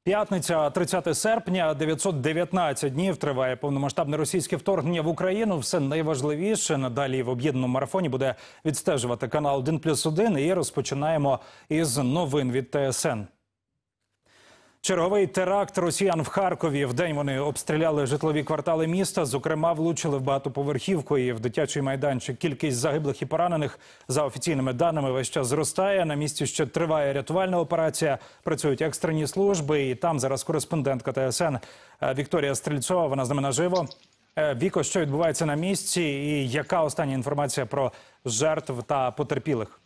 П'ятниця, 30 серпня, 919 днів триває повномасштабне російське вторгнення в Україну. Все найважливіше надалі в об'єднаному марафоні буде відстежувати канал 1+1. І розпочинаємо із новин від ТСН. Черговий теракт росіян в Харкові. Вдень вони обстріляли житлові квартали міста. Зокрема, влучили в багатоповерхівку і в дитячий майданчик. Кількість загиблих і поранених, за офіційними даними, весь час зростає. На місці ще триває рятувальна операція. Працюють екстрені служби. І там зараз кореспондентка ТСН Вікторія Стрільцова. Вона з нами наживо. Віко, що відбувається на місці і яка остання інформація про жертв та потерпілих?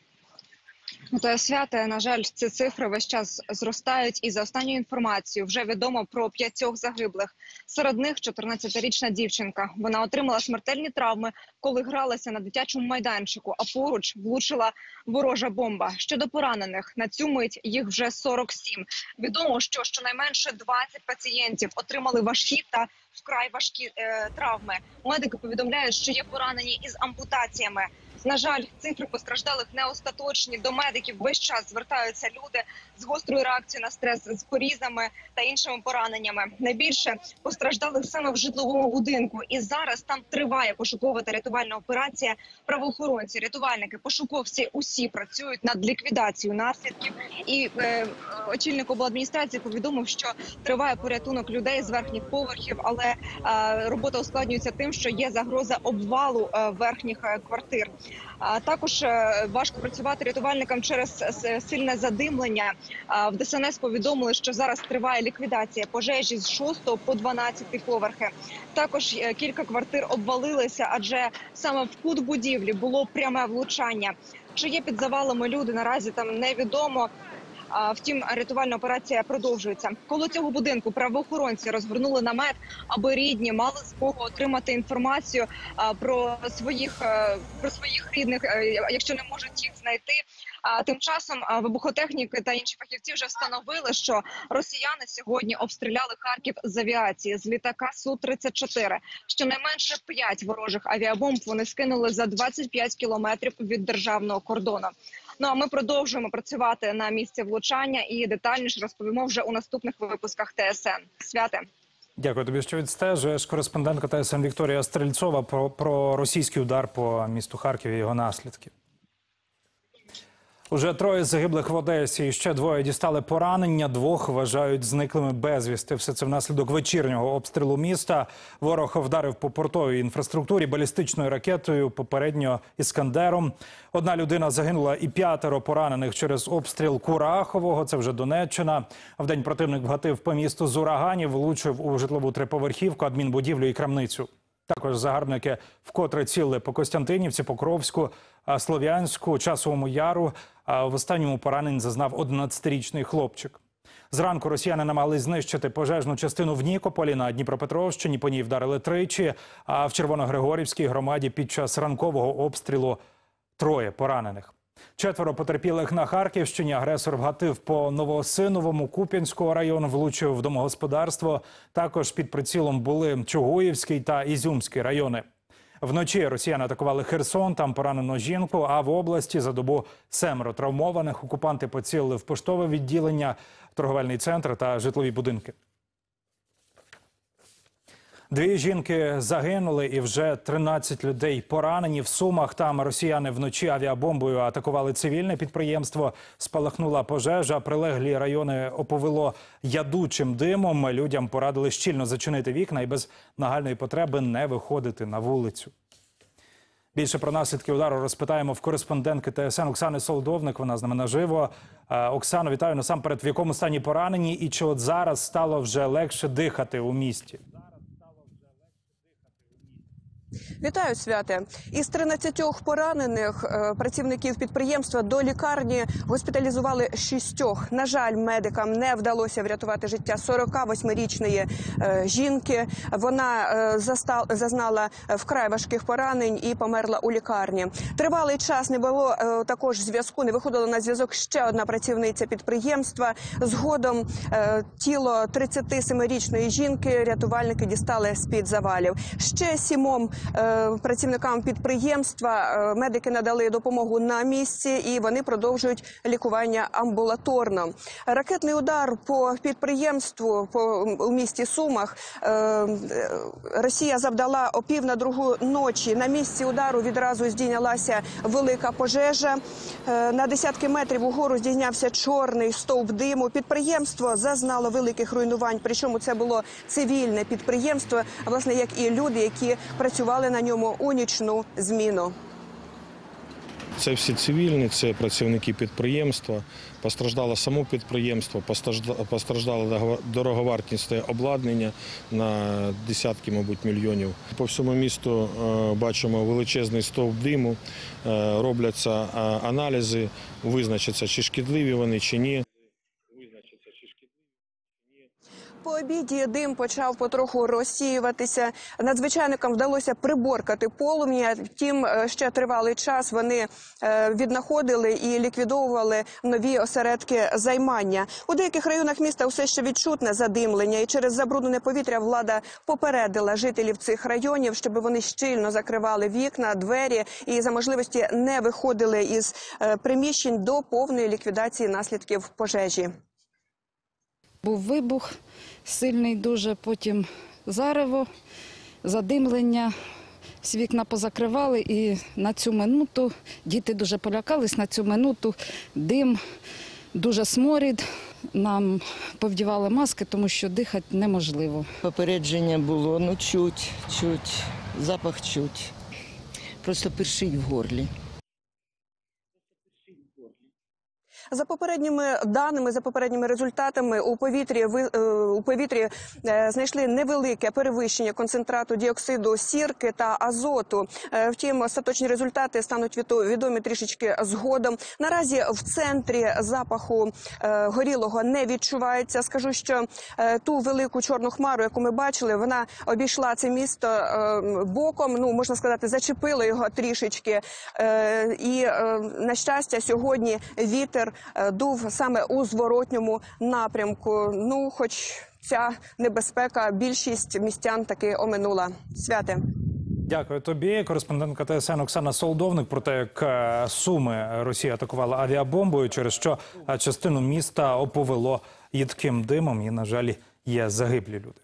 Свята, на жаль, ці цифри весь час зростають, і за останньою інформацією вже відомо про 5 загиблих. Серед них 14-річна дівчинка. Вона отримала смертельні травми, коли гралася на дитячому майданчику, а поруч влучила ворожа бомба. Щодо поранених, на цю мить їх вже 47. Відомо, що щонайменше 20 пацієнтів отримали важкі та вкрай важкі травми. Медики повідомляють, що є поранені із ампутаціями. На жаль, цифри постраждалих не остаточні. До медиків весь час звертаються люди з гострою реакцією на стрес, з порізами та іншими пораненнями. Найбільше постраждалих саме в житловому будинку. І зараз там триває пошукова та рятувальна операція. Правоохоронці, рятувальники, пошуковці усі працюють над ліквідацією наслідків. І очільник обладміністрації повідомив, що триває порятунок людей з верхніх поверхів, але робота ускладнюється тим, що є загроза обвалу верхніх квартир. Також важко працювати рятувальникам через сильне задимлення. В ДСНС повідомили, що зараз триває ліквідація пожежі з 6 по 12 поверхи. Також кілька квартир обвалилися, адже саме в кут будівлі було пряме влучання. Чи є під завалами люди, наразі там невідомо. Втім, рятувальна операція продовжується. Коло цього будинку правоохоронці розгорнули намет, аби рідні мали змогу отримати інформацію про своїх рідних, якщо не можуть їх знайти. Тим часом вибухотехніки та інші фахівці вже встановили, що росіяни сьогодні обстріляли Харків з авіації, з літака Су-34. Щонайменше 5 ворожих авіабомб вони скинули за 25 кілометрів від державного кордону. Ну а ми продовжуємо працювати на місці влучання і детальніше розповімо вже у наступних випусках ТСН. Святе. Дякую тобі, що відстежуєш. Кореспондентка ТСН Вікторія Стрільцова про російський удар по місту Харків і його наслідки. Уже 3 загиблих в Одесі і ще 2 дістали поранення. 2 вважають зниклими безвісти. Все це внаслідок вечірнього обстрілу міста. Ворог вдарив по портовій інфраструктурі балістичною ракетою, попередньо «Іскандером». 1 людина загинула і 5 поранених через обстріл Курахового. Це вже Донеччина. Вдень противник вгатив по місту з ураганів, влучив у житлову 3-поверхівку, адмінбудівлю і крамницю. Також загарбники вкотре цілили по Костянтинівці, Покровську, Слов'янську, Часовому Яру. В останньому поранень зазнав 11-річний хлопчик. Зранку росіяни намагались знищити пожежну частину в Нікополі на Дніпропетровщині. По ній вдарили тричі, а в Червоногригорівській громаді під час ранкового обстрілу 3 поранених. 4 потерпілих на Харківщині. Агресор вгатив по Новоосиновому, Куп'янського району, влучив в домогосподарство. Також під прицілом були Чугуївський та Ізюмський райони. Вночі росіяни атакували Херсон, там поранено жінку, а в області за добу 7 травмованих. Окупанти поцілили в поштове відділення, торговельний центр та житлові будинки. 2 жінки загинули і вже 13 людей поранені. В Сумах там росіяни вночі авіабомбою атакували цивільне підприємство. Спалахнула пожежа, прилеглі райони оповило ядучим димом. Людям порадили щільно зачинити вікна і без нагальної потреби не виходити на вулицю. Більше про наслідки удару розпитаємо в кореспондентки ТСН Оксани Солодовник. Вона з нами наживо. Оксано, вітаю. Насамперед, в якому стані поранені і чи от зараз стало вже легше дихати у місті? Вітаю, Святе. Із 13 поранених працівників підприємства до лікарні госпіталізували 6. На жаль, медикам не вдалося врятувати життя 48-річної жінки. Вона зазнала вкрай важких поранень і померла у лікарні. Тривалий час не було також зв'язку, не виходила на зв'язок ще одна працівниця підприємства. Згодом тіло 37-річної жінки рятувальники дістали з-під завалів. Ще 7 працівникам підприємства. Медики надали допомогу на місці і вони продовжують лікування амбулаторно. Ракетний удар по підприємству у місті Сумах Росія завдала о 1:30 ночі. На місці удару відразу здійнялася велика пожежа. На десятки метрів угору здійнявся чорний стовп диму. Підприємство зазнало великих руйнувань, причому це було цивільне підприємство, власне, як і люди, які працювали на ньому у нічну зміну. Це всі цивільні, це працівники підприємства. Постраждало само підприємство, постраждало дороговартісне обладнання на десятки, мабуть, мільйонів. По всьому місту бачимо величезний стовп диму, робляться аналізи, визначаться, чи шкідливі вони, чи ні. По обіді дим почав потроху розсіюватися. Надзвичайникам вдалося приборкати полум'я. Втім, ще тривалий час вони віднаходили і ліквідовували нові осередки займання. У деяких районах міста все ще відчутне задимлення. І через забруднене повітря влада попередила жителів цих районів, щоб вони щільно закривали вікна, двері і за можливості не виходили із приміщень до повної ліквідації наслідків пожежі. Був вибух сильний дуже, потім зарево, задимлення, всі вікна позакривали і на цю минуту, діти дуже полякались, на цю минуту дим, дуже сморід, нам повдівали маски, тому що дихати неможливо. Попередження було, чуть, запах чуть, просто першить в горлі. За попередніми даними, за попередніми результатами, у повітрі знайшли невелике перевищення концентрату діоксиду сірки та азоту. Втім, остаточні результати стануть відомі трішечки згодом. Наразі в центрі запаху горілого не відчувається. Скажу, що ту велику чорну хмару, яку ми бачили, вона обійшла це місто боком, можна сказати, зачепила його трішечки. І, на щастя, сьогодні вітер дув саме у зворотньому напрямку. Хоч ця небезпека більшість містян таки оминула. Святе. Дякую тобі. Кореспондентка ТСН Оксана Солодовник про те, як Суми Росія атакувала авіабомбою, через що частину міста оповело їдким димом і, на жаль, є загиблі люди.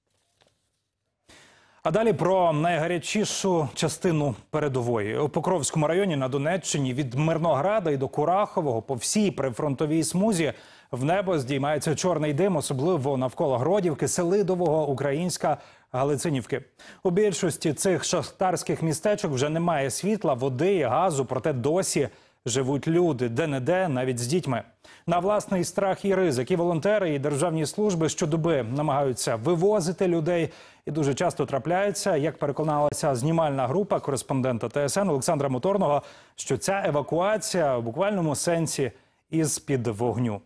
А далі про найгарячішу частину передової. У Покровському районі на Донеччині від Мирнограда і до Курахового по всій прифронтовій смузі в небо здіймається чорний дим, особливо навколо Гродівки, Селидового, Українська, Галицинівки. У більшості цих шахтарських містечок вже немає світла, води і газу, проте досі живуть люди, де-не-де, навіть з дітьми. На власний страх і ризик і волонтери, і державні служби щодоби намагаються вивозити людей. І дуже часто трапляється, як переконалася знімальна група кореспондента ТСН Олександра Моторного, що ця евакуація в буквальному сенсі із-під вогню.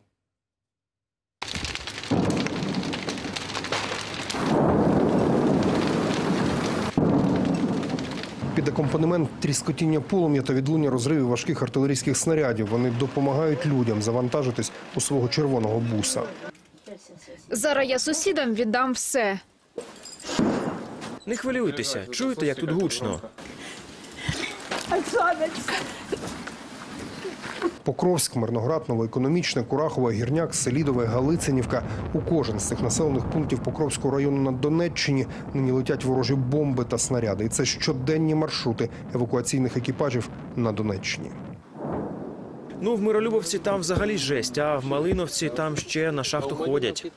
Під акомпанемент тріскотіння полум'я та відлуння розривів важких артилерійських снарядів вони допомагають людям завантажитись у свого червоного буса. Зараз я сусідам віддам все. Не хвилюйтеся, чуєте, як тут гучно? Покровськ, Мирноград, Новоекономічне, Курахове, Гірняк, Селідове, Галицинівка. У кожен з цих населених пунктів Покровського району на Донеччині нині летять ворожі бомби та снаряди. І це щоденні маршрути евакуаційних екіпажів на Донеччині. В Миролюбовці там взагалі жесть, а в Малиновці там ще на шахту ходять.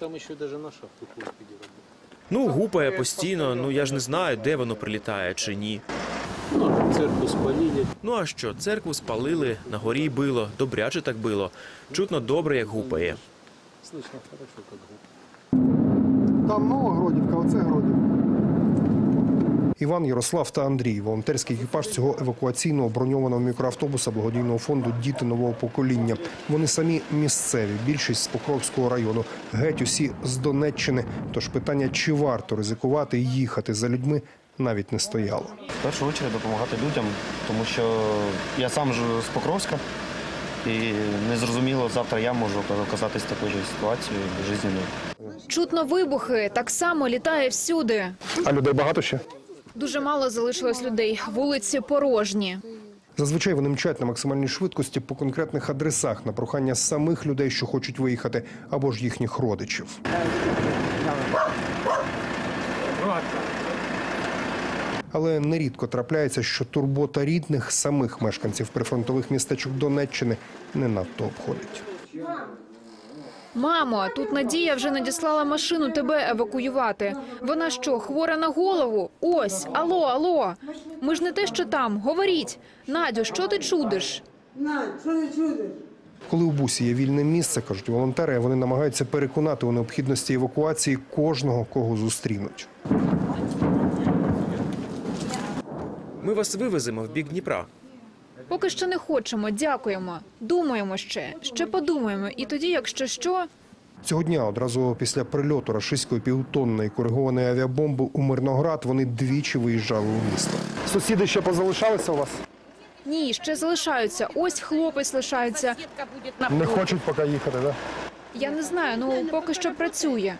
Гупає постійно, я ж не знаю, де воно прилітає чи ні. Церкву спалили. А що, церкву спалили, на горі било, добряче так било. Чутно добре, як гупає. Слышно хорошо, як гупає. Там нова Гродівка, оце Гродівка. Іван, Ярослав та Андрій – волонтерський екіпаж цього евакуаційного броньованого мікроавтобуса благодійного фонду «Діти нового покоління». Вони самі місцеві, більшість з Покровського району, геть усі з Донеччини. Тож питання, чи варто ризикувати і їхати за людьми, навіть не стояло. В першу чергу допомагати людям, тому що я сам з Покровська і незрозуміло, завтра я можу оказатись в такій же ситуації жизненній. Чутно вибухи, так само літає всюди. А людей багато ще? Дуже мало залишилось людей. Вулиці порожні. Зазвичай вони мчать на максимальній швидкості по конкретних адресах на прохання самих людей, що хочуть виїхати, або ж їхніх родичів. Але нерідко трапляється, що турбота рідних, самих мешканців прифронтових містечок Донеччини не надто обходить. Мамо, тут Надія вже надіслала машину тебе евакуювати. Вона що, хвора на голову? Ось, алло. Ми ж не те, що там. Говоріть. Надю, що ти чудиш? Коли у бусі є вільне місце, кажуть волонтери, вони намагаються переконати у необхідності евакуації кожного, кого зустрінуть. Ми вас вивеземо в бік Дніпра. Поки що не хочемо, дякуємо. Думаємо ще подумаємо. І тоді, якщо що... Цього дня, одразу після прильоту рашистської півтонної коригованої авіабомби у Мирноград, вони двічі виїжджали у місто. Сусіди ще позалишалися у вас? Ні, ще залишаються. Ось хлопець лишається. Не хочуть поки їхати, так? Я не знаю, поки що працює.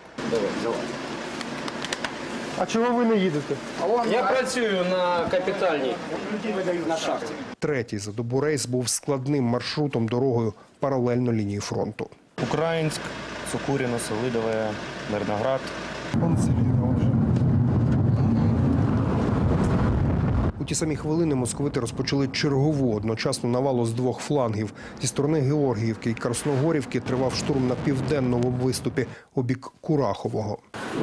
А чого ви не їдете? Я працюю на капітальній, на шахті. Третій за добу рейс був складним маршрутом дорогою паралельно лінії фронту. Українськ, Цукуріно, Селидове, Мирноград. У ті самі хвилини московити розпочали чергову одночасну навалу з двох флангів. Зі сторони Георгіївки і Красногорівки тривав штурм на південному виступі у бік Курахового.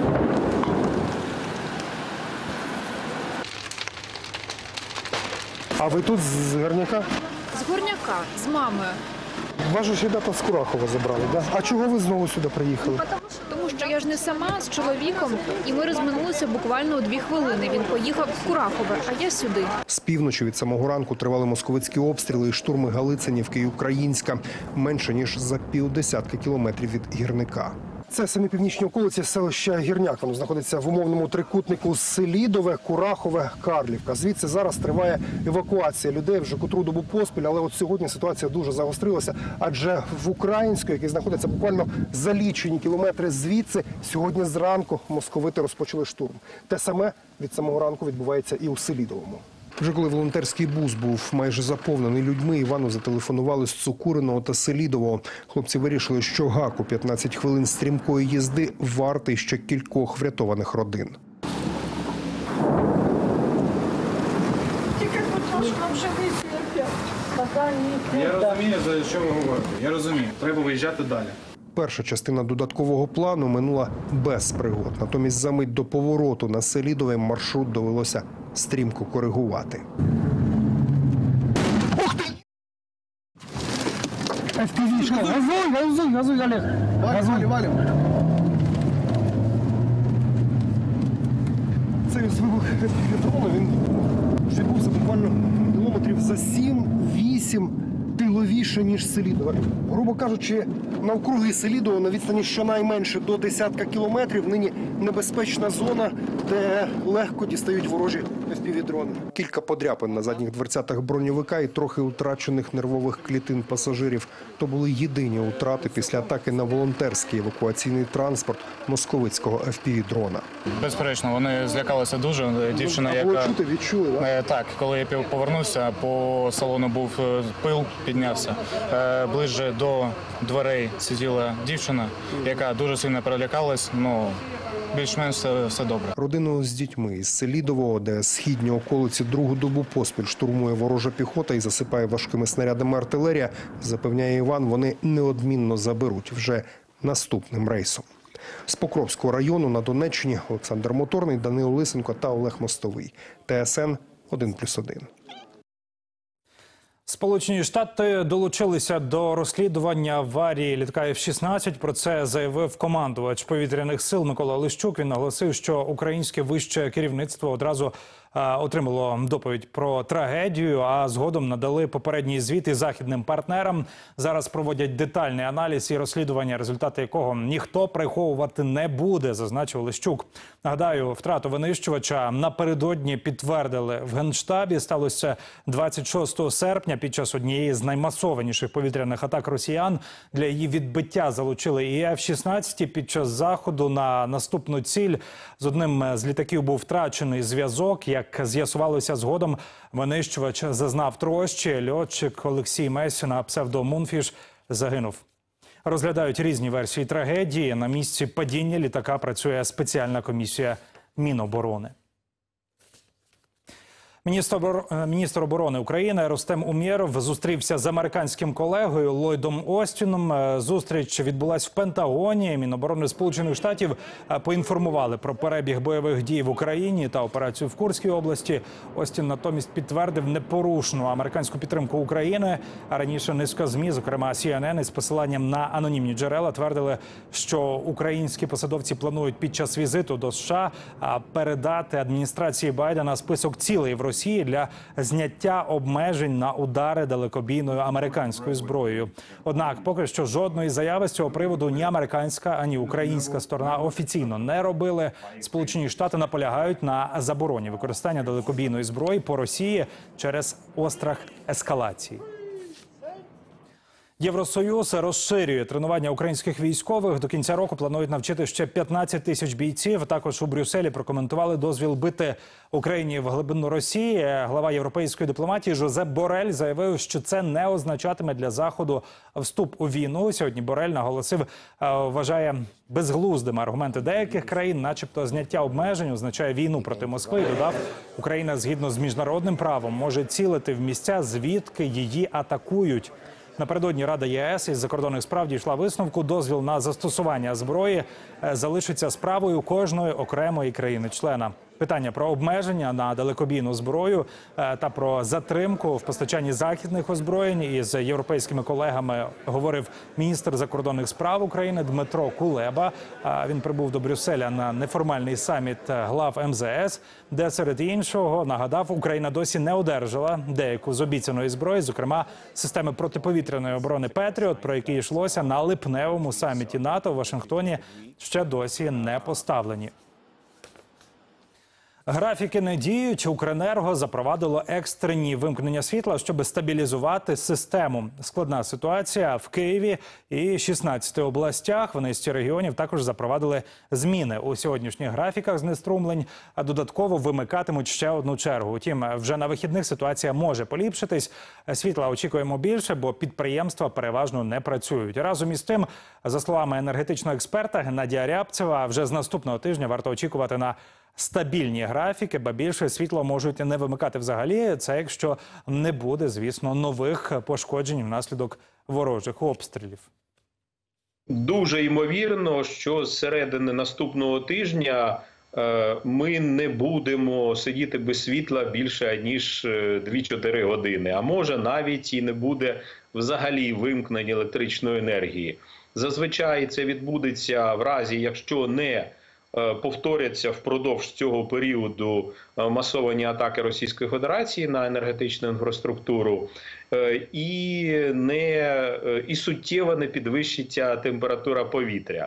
А ви тут з Горняка? З Горняка, з мамою. Вас же ребята з Курахова забрали, так? А чого ви знову сюди приїхали? Тому що я ж не сама, з чоловіком, і ми розминулися буквально у 2 хвилини. Він поїхав в Курахове, а я сюди. З півночі від самого ранку тривали московицькі обстріли і штурми Галицинівки і Українська. Менше, ніж за 50 кілометрів від Гірника. Це самі північні околиці селища Гірняк. Воно знаходиться в умовному трикутнику Селідове, Курахове, Карлівка. Звідси зараз триває евакуація людей вже котру добу поспіль. Але от сьогодні ситуація дуже загострилася, адже в Українську, який знаходиться буквально за лічені кілометри звідси, сьогодні зранку московити розпочали штурм. Те саме від самого ранку відбувається і у Селідовому. Вже коли волонтерський бус був майже заповнений людьми, Івану зателефонували з Цукуриного та Селідового. Хлопці вирішили, що гак у 15 хвилин стрімкої їзди вартий ще кількох врятованих родин. Я розумію, за що ви говорите. Я розумію. Треба виїжджати далі. Перша частина додаткового плану минула без пригод. Натомість за мить до повороту на Селідове маршрут довелося стрімко коригувати. Ух ти! Газуй, Олег! Валим! Цей вибух дрона, він відбувся буквально кілометрів за 7-8 тиловіше, ніж Селідове. Грубо кажучи, навкруги Селідова на відстані щонайменше до 10 кілометрів нині небезпечна зона, де легко дістають ворожі FPV-дрони. Кілька подряпин на задніх дверцятах броньовика і трохи втрачених нервових клітин пасажирів. То були єдині втрати після атаки на волонтерський евакуаційний транспорт московицького FPV-дрона. Безперечно, вони злякалися дуже. Дівчина, яка... відчули, так? Так, коли я повернувся, по салону був пил, піднявся. Ближче до дверей сиділа дівчина, яка дуже сильно перелякалась, але більш-менш все добре. Родину з дітьми із Селідового, де східні околиці другу добу поспіль штурмує ворожа піхота і засипає важкими снарядами артилерія, запевняє Іван, вони неодмінно заберуть вже наступним рейсом. З Покровського району на Донеччині Олександр Моторний, Данило Лисенко та Олег Мостовий. ТСН 1+1. Сполучені Штати долучилися до розслідування аварії літака F-16. Про це заявив командувач повітряних сил Микола Лищук. Він наголосив, що українське вище керівництво одразу отримало доповідь про трагедію, а згодом надали попередній звіт і західним партнерам. Зараз проводять детальний аналіз і розслідування, результати якого ніхто приховувати не буде, зазначив Лищук. Нагадаю, втрату винищувача напередодні підтвердили в Генштабі. Сталося 26 серпня під час однієї з наймасованіших повітряних атак росіян. Для її відбиття залучили і F-16. Під час заходу на наступну ціль з одним з літаків був втрачений зв'язок. Як з'ясувалося згодом, винищувач зазнав трощі. Льотчик Олексій Месіна, псевдо Мунфіш, загинув. Розглядають різні версії трагедії. На місці падіння літака працює спеціальна комісія Міноборони. Міністр оборони України Рустем Умєров зустрівся з американським колегою Ллойдом Остіном. Зустріч відбулась в Пентагоні. Міноборони Сполучених Штатів поінформували про перебіг бойових дій в Україні та операцію в Курській області. Остін натомість підтвердив непорушну американську підтримку України. А раніше низка ЗМІ, зокрема CNN, із посиланням на анонімні джерела, твердили, що українські посадовці планують під час візиту до США передати адміністрації Байдена список цілей в Росії для зняття обмежень на удари далекобійною американською зброєю. Однак поки що жодної заяви з цього приводу ні американська, ані українська сторона офіційно не робили. Сполучені Штати наполягають на забороні використання далекобійної зброї по Росії через острах ескалації. Євросоюз розширює тренування українських військових. До кінця року планують навчити ще 15 тисяч бійців. Також у Брюсселі прокоментували дозвіл бити Україні в глибину Росії. Глава європейської дипломатії Жозеп Борель заявив, що це не означатиме для Заходу вступ у війну. Сьогодні Борель наголосив, вважає безглуздими аргументи деяких країн, начебто зняття обмежень означає війну проти Москви. І додав, Україна згідно з міжнародним правом може цілити в місця, звідки її атакують. Напередодні Рада ЄС із закордонних справ дійшла висновку, дозвіл на застосування зброї залишиться справою кожної окремої країни-члена. Питання про обмеження на далекобійну зброю та про затримку в постачанні західних озброєнь із європейськими колегами говорив міністр закордонних справ України Дмитро Кулеба. Він прибув до Брюсселя на неформальний саміт глав МЗС, де серед іншого нагадав, Україна досі не одержала деяку з обіцяної зброї, зокрема системи протиповітряної оборони «Петріот», про які йшлося на липневому саміті НАТО в Вашингтоні, ще досі не поставлені. Графіки не діють. Укренерго запровадило екстрені вимкнення світла, щоб стабілізувати систему. Складна ситуація в Києві і 16 областях. В низці регіонів також запровадили зміни у сьогоднішніх графіках знеструмлень, а додатково вимикатимуть ще одну чергу. Утім, вже на вихідних ситуація може поліпшитись. Світла очікуємо більше, бо підприємства переважно не працюють. Разом із тим, за словами енергетичного експерта Геннадія Рябцева, вже з наступного тижня варто очікувати на стабільні графіки, ба більше світло можуть не вимикати взагалі. Це якщо не буде, звісно, нових пошкоджень внаслідок ворожих обстрілів. Дуже ймовірно, що з середини наступного тижня ми не будемо сидіти без світла більше, ніж 2-4 години. А може навіть і не буде взагалі вимкнення електричної енергії. Зазвичай це відбудеться в разі, якщо не повторяться впродовж цього періоду масовані атаки Російської Федерації на енергетичну інфраструктуру і суттєво не підвищиться температура повітря.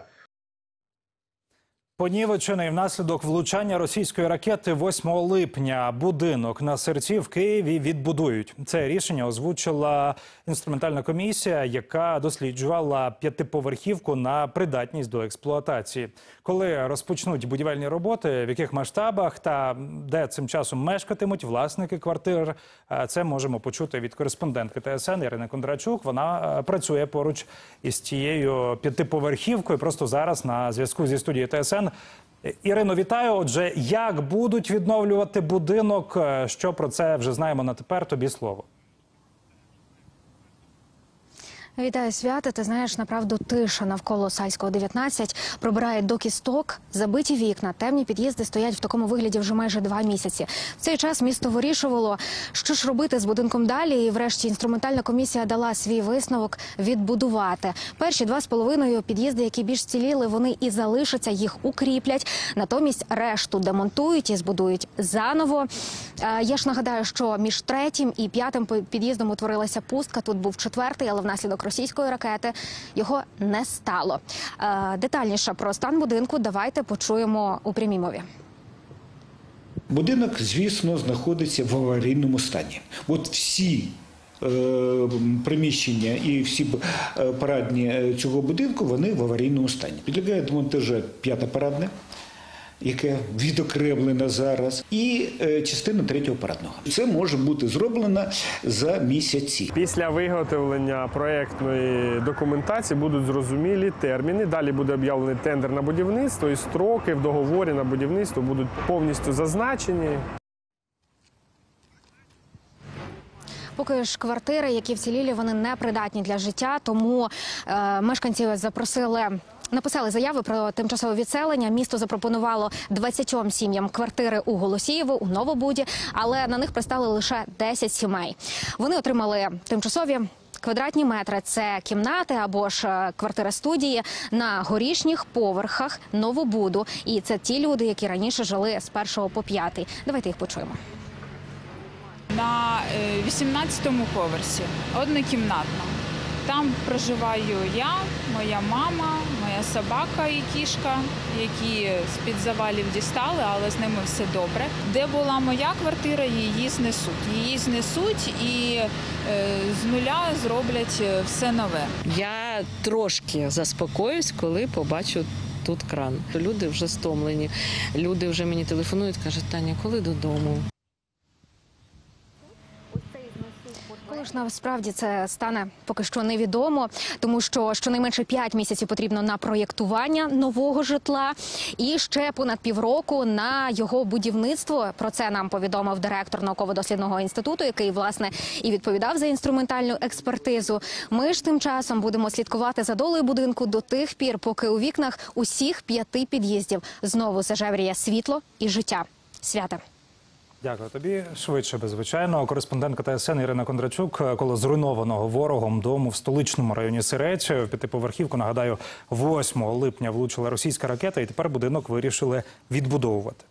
Понівечений внаслідок влучання російської ракети 8 липня. Будинок на Сирці в Києві відбудують. Це рішення озвучила інструментальна комісія, яка досліджувала 5-поверхівку на придатність до експлуатації. Коли розпочнуть будівельні роботи, в яких масштабах та де цим часом мешкатимуть власники квартир, це можемо почути від кореспондентки ТСН Ірини Кондрачук. Вона працює поруч із тією 5-поверхівкою. Просто зараз на зв'язку зі студією ТСН. Ірино, вітаю. Отже, як будуть відновлювати будинок? Що про це вже знаємо на тепер? Тобі слово. Вітаю, Свята. Ти знаєш, направду тиша навколо Сальського, 19. Пробирає до кісток, забиті вікна, темні під'їзди стоять в такому вигляді вже майже 2 місяці. В цей час місто вирішувало, що ж робити з будинком далі. І врешті інструментальна комісія дала свій висновок відбудувати. Перші 2,5 під'їзди, які більш ціліли, вони і залишаться, їх укріплять. Натомість решту демонтують і збудують заново. Я ж нагадаю, що між 3-м і 5-м під'їздом утворилася пустка. Тут був 4-й, але внаслідок російської ракети його не стало. Детальніше про стан будинку давайте почуємо у прямій мові. Будинок, звісно, знаходиться в аварійному стані. От всі приміщення і всі парадні цього будинку, вони в аварійному стані. Підлягає демонтажу 5-та парадне, яке відокремлено зараз, і частину 3-го парадного. Це може бути зроблено за місяці. Після виготовлення проєктної документації будуть зрозумілі терміни. Далі буде об'явлений тендер на будівництво, і строки в договорі на будівництво будуть повністю зазначені. Поки ж квартири, які вцілілі, вони не придатні для життя, тому мешканці написали заяви про тимчасове відселення. Місто запропонувало 20 сім'ям квартири у Голосіїво, у Новобуді, але на них пристали лише 10 сімей. Вони отримали тимчасові квадратні метри – це кімнати або ж квартири-студії на горішніх поверхах Новобуду. І це ті люди, які раніше жили з 1 по 5. Давайте їх почуємо. На 18-му поверсі, однокімнатна. Там проживаю я, моя мама, моя собака і кішка, які з-під завалів дістали, але з ними все добре. Де була моя квартира, її знесуть. Її знесуть і з нуля зроблять все нове. Я трошки заспокоюсь, коли побачу тут кран. Люди вже стомлені, люди вже мені телефонують, кажуть: Таня, коли додому? Коли ж насправді це стане, поки що невідомо, тому що щонайменше 5 місяців потрібно на проєктування нового житла і ще понад півроку на його будівництво. Про це нам повідомив директор науково-дослідного інституту, який, власне, і відповідав за інструментальну експертизу. Ми ж тим часом будемо слідкувати за долею будинку до тих пір, поки у вікнах усіх 5 під'їздів знову зажевріє світло і життя. Свята. Дякую тобі. Швидше, звичайно. Кореспондентка ТСН Ірина Кондрачук коло зруйнованого ворогом дому в столичному районі Сирець. В 5-поверхівку, нагадаю, 8 липня влучила російська ракета, і тепер будинок вирішили відбудовувати.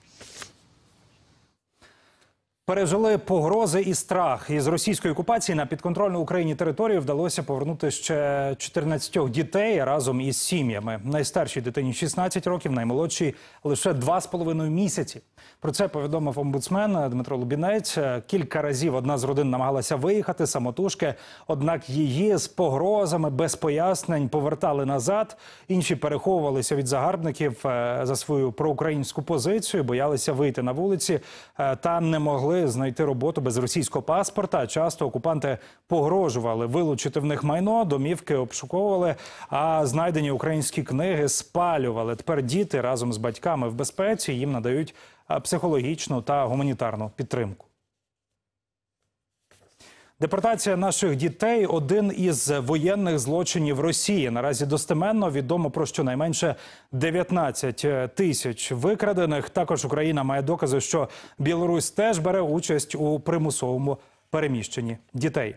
Пережили погрози і страх. Із російської окупації на підконтрольну Україні територію вдалося повернути ще 14 дітей разом із сім'ями. Найстаршій дитині 16 років, наймолодшій лише 2,5 місяці. Про це повідомив омбудсмен Дмитро Лубінець. Кілька разів одна з родин намагалася виїхати самотужки, однак її з погрозами, без пояснень повертали назад. Інші переховувалися від загарбників за свою проукраїнську позицію, боялися вийти на вулиці та не могли знайти роботу без російського паспорта. Часто окупанти погрожували вилучити в них майно, домівки обшуковували, а знайдені українські книги спалювали. Тепер діти разом з батьками в безпеці, їм надають психологічну та гуманітарну підтримку. Депортація наших дітей – один із воєнних злочинів Росії. Наразі достеменно відомо про щонайменше 19 тисяч викрадених. Також Україна має докази, що Білорусь теж бере участь у примусовому переміщенні дітей.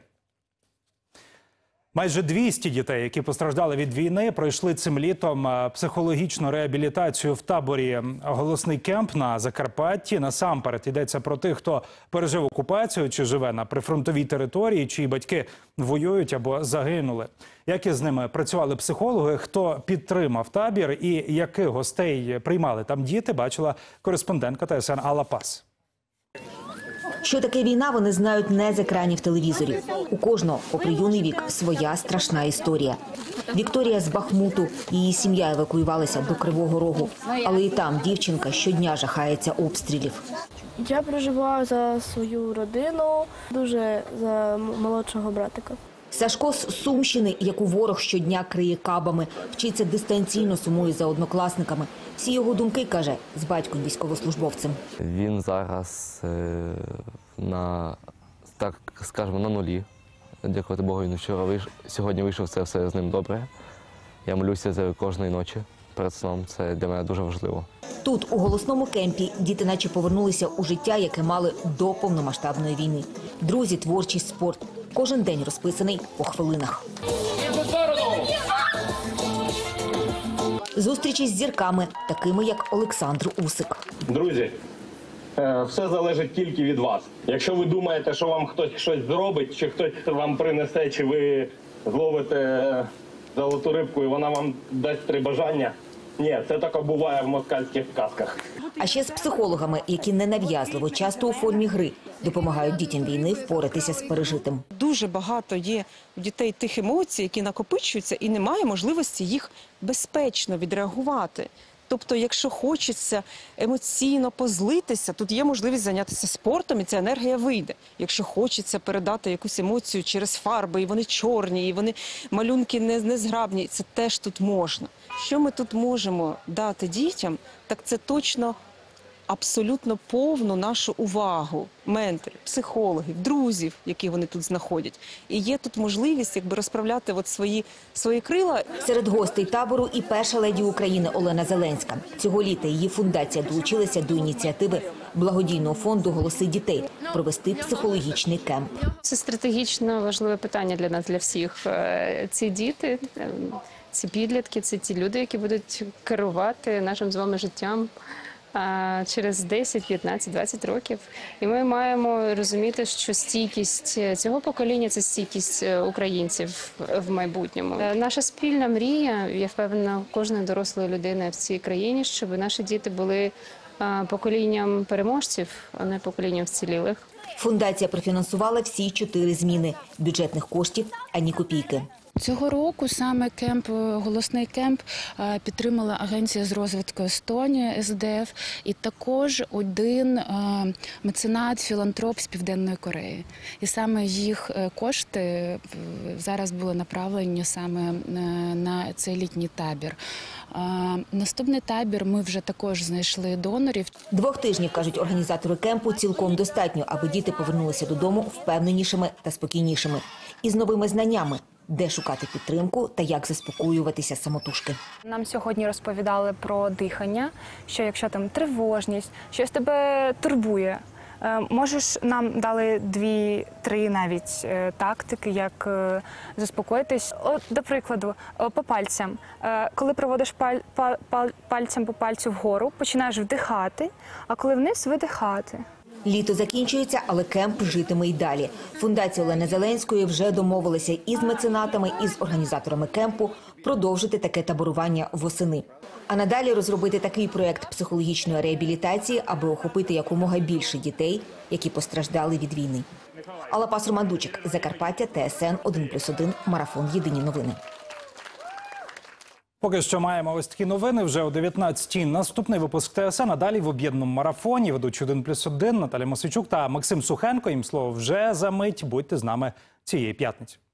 Майже 200 дітей, які постраждали від війни, пройшли цим літом психологічну реабілітацію в таборі «Голосний кемп» на Закарпатті. Насамперед йдеться про тих, хто пережив окупацію чи живе на прифронтовій території, чиї батьки воюють або загинули. Як із ними працювали психологи, хто підтримав табір і яких гостей приймали там діти, бачила кореспондентка ТСН Алла Пас. Що таке війна, вони знають не з екранів телевізорів. У кожного, попри юний вік, своя страшна історія. Вікторія з Бахмуту. Її сім'я евакуювалася до Кривого Рогу. Але і там дівчинка щодня жахається обстрілів. Я переживаю за свою родину, дуже за молодшого братика. Сашко з Сумщини, яку ворог щодня криє кабами, вчиться дистанційно, сумує за однокласниками. Всі його думки, каже, з батьком військовослужбовцем. Він зараз так скажемо, на нулі. Дякувати Богу, він сьогодні вийшов, це все з ним добре. Я молюся за кожної ночі перед сном, це для мене дуже важливо. Тут, у Голосному кемпі, діти наче повернулися у життя, яке мали до повномасштабної війни. Друзі, творчість, спорт. Кожен день розписаний по хвилинах. Зустрічі з зірками, такими як Олександр Усик. Друзі, все залежить тільки від вас. Якщо ви думаєте, що вам хтось щось зробить, чи хтось вам принесе, чи ви зловите золоту рибку і вона вам дасть 3 бажання, ні, це таке буває в москальських казках. А ще з психологами, які ненав'язливо, часто у формі гри, допомагають дітям війни впоратися з пережитим. Дуже багато є у дітей тих емоцій, які накопичуються, і немає можливості їх безпечно відреагувати. Тобто, якщо хочеться емоційно позлитися, тут є можливість зайнятися спортом, і ця енергія вийде. Якщо хочеться передати якусь емоцію через фарби, і вони чорні, і вони малюнки незграбні, це теж тут можна. Що ми тут можемо дати дітям, так це точно абсолютно повну нашу увагу менторів, психологів, друзів, які вони тут знаходять. І є тут можливість розправляти свої крила. Серед гостей табору і перша леді України Олена Зеленська. Цього літа її фундація долучилася до ініціативи благодійного фонду «Голоси дітей» провести психологічний кемп. Це стратегічно важливе питання для нас, для всіх. Ці діти, ці підлітки, це ті люди, які будуть керувати нашим з вами життям через 10, 15, 20 років. І ми маємо розуміти, що стійкість цього покоління – це стійкість українців в майбутньому. Наша спільна мрія, я впевнена, кожної дорослої людини в цій країні, щоб наші діти були поколінням переможців, а не поколінням вцілілих. Фундація профінансувала всі 4 зміни. Бюджетних коштів – ані копійки. Цього року саме голосний кемп підтримала Агенція з розвитку Естонії, СДФ, і також один меценат, філантроп з Південної Кореї. І саме їх кошти зараз були направлені саме на цей літній табір. Наступний табір ми вже також знайшли донорів. 2 тижнів, кажуть організатори кемпу, цілком достатньо, аби діти повернулися додому впевненішими та спокійнішими. І з новими знаннями, де шукати підтримку та як заспокоюватися самотужки. Нам сьогодні розповідали про дихання, що якщо там тривожність, щось тебе турбує, можеш, нам дали 2-3 навіть тактики, як заспокоїтись. От, до прикладу, по пальцям. Коли проводиш пальцем по пальцю вгору, починаєш вдихати, а коли вниз – видихати. Літо закінчується, але кемп житиме й далі. Фундація Олени Зеленської вже домовилася із меценатами, і з організаторами кемпу продовжити таке таборування восени. А надалі розробити такий проєкт психологічної реабілітації, аби охопити якомога більше дітей, які постраждали від війни. Алла Пас-Романдучик, Закарпаття, ТСН 1+1, Марафон. Єдині новини. Поки що маємо ось такі новини. Вже о 19-й наступний випуск ТСН. А далі в об'єднаному марафоні ведучі 1+1 Наталя Мосичук та Максим Сухенко. Їм слово вже за мить. Будьте з нами цієї п'ятниці.